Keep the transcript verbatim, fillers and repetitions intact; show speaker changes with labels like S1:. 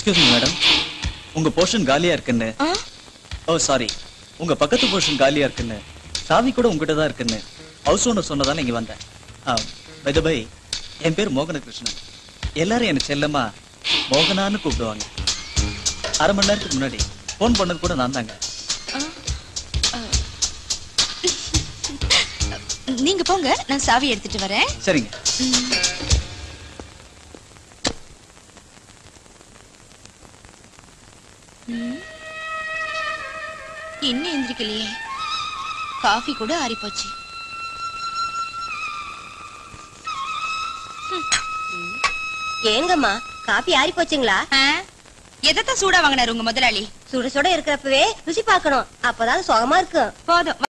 S1: Excuse me madam, உங்க portion காலியா இருக்குன்னு. ஓ சாரி, உங்க பக்கத்து போர்ஷன் காலியா இருக்குன்னு, சாவி கூட உங்ககிட்ட தான் இருக்குன்னு ஹவுஸ் ஓனர் சொன்னதால இங்க வந்தேன். பை தி பை, என் பேர் மோகனகிருஷ்ணன். எல்லாரும் என்ன செல்லமா மோகனான்னு கூப்பிடுவாங்க. அரை மணி நேரத்துக்கு முன்னாடி போன் பண்ணது கூட நான் தாங்க.
S2: நீங்க போங்க, நான் சாவி எடுத்துட்டு வரேன்.
S1: சரிங்க.
S2: இன்னும் எந்திரிக்கலையே, காஃபி கூட ஆறி போச்சு.
S3: ஏங்கம்மா, காபி ஆறி போச்சுங்களா?
S2: எதத்தான் சூடா வாங்கினாரு உங்க முதலாளி?
S3: சுட சுட இருக்கிறப்பவே ருசி பார்க்கணும், அப்பதான் சுகமா இருக்கும்.
S2: போதும்.